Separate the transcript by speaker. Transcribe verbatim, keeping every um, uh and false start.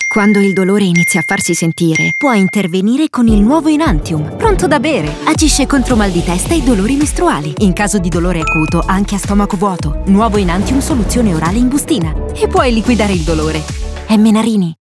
Speaker 1: Quando il dolore inizia a farsi sentire, puoi intervenire con il nuovo Enantium, pronto da bere. Agisce contro mal di testa e dolori mestruali. In caso di dolore acuto, anche a stomaco vuoto. Nuovo Enantium soluzione orale in bustina. E puoi liquidare il dolore. È Menarini.